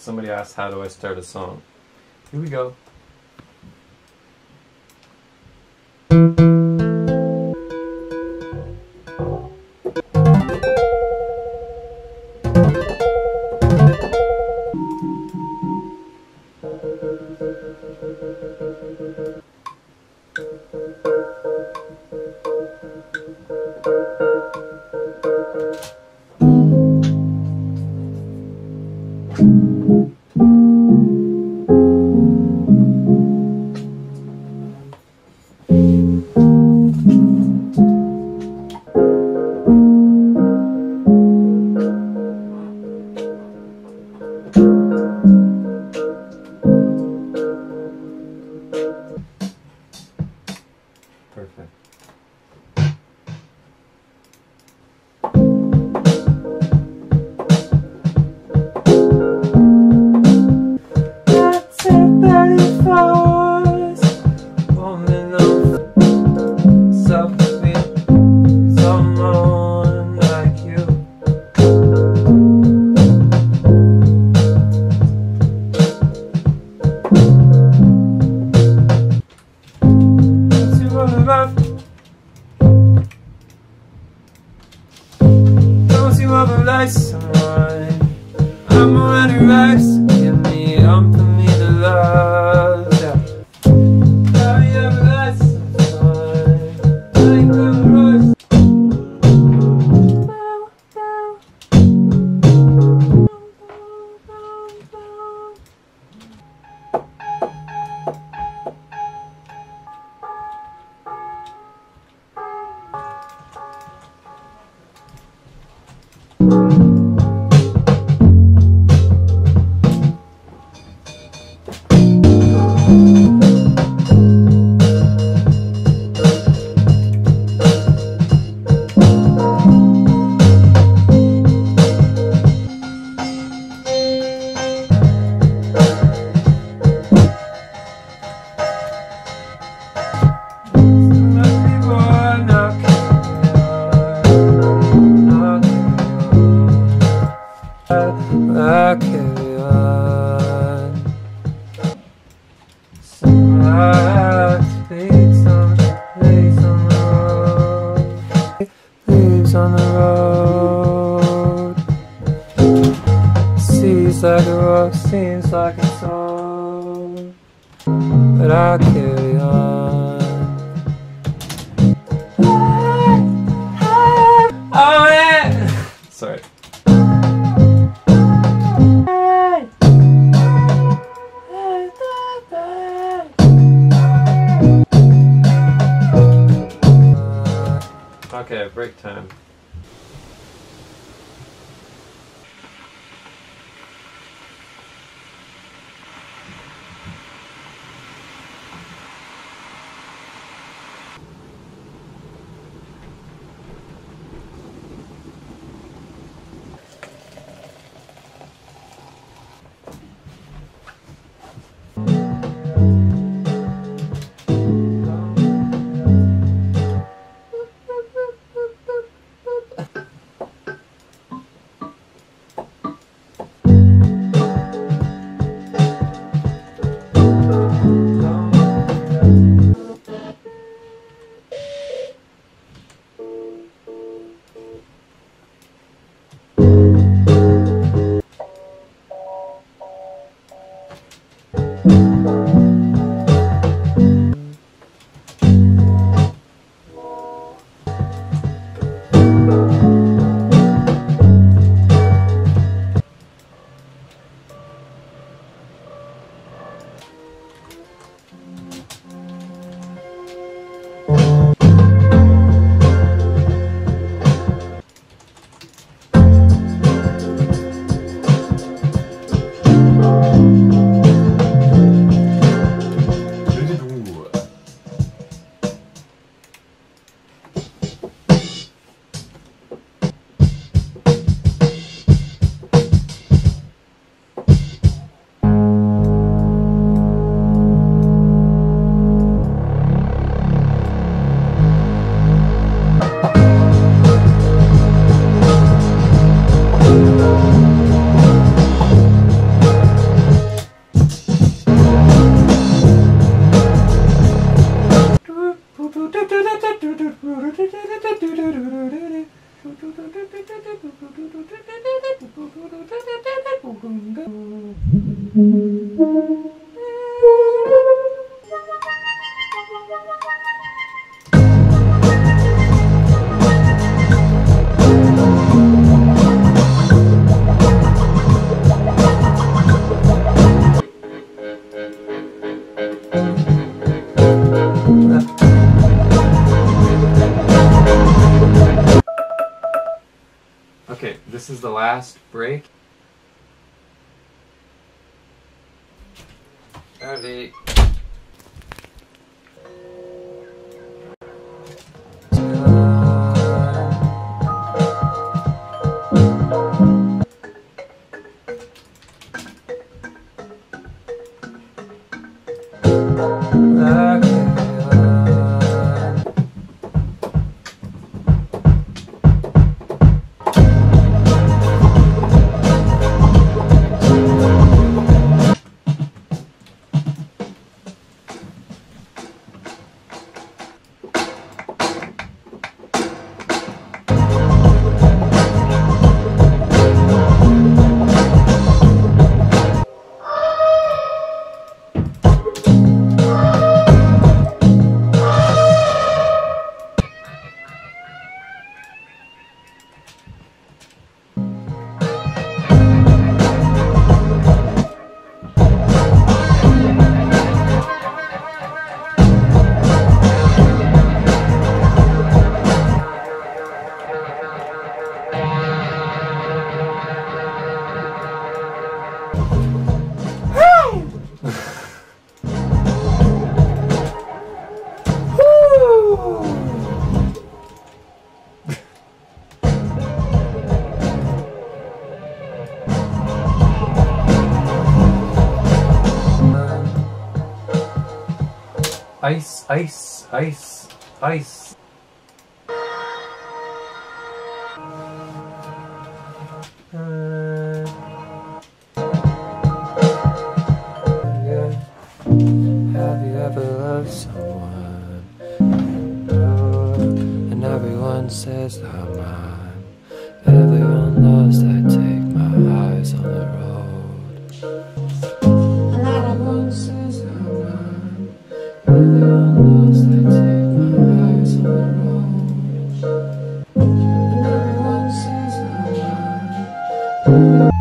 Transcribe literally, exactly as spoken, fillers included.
Somebody asked, how do I start a song? Here we go. Perfect. That's it, very fast. Woman of something, someone like you. Don't you ever like someone? I'm already right, so give me up for me to love. Yeah. Have you ever liked someone? Like the rose. I carry on. Some hearts leaves on, leaves on the road, leaves on the road. Seems like a rock, seems like a song, but I carry on. Oh yeah! Sorry. Okay, break time. Okay, this is the last break. Ready. Ice, ice, ice, ice. Uh, yeah. Have you ever loved someone? Oh, and everyone says I'm mine. Everyone loves I take my eyes on the road. Everyone says I'm mine. Everyone loves I take my eyes on the road. And everyone says I'm mine.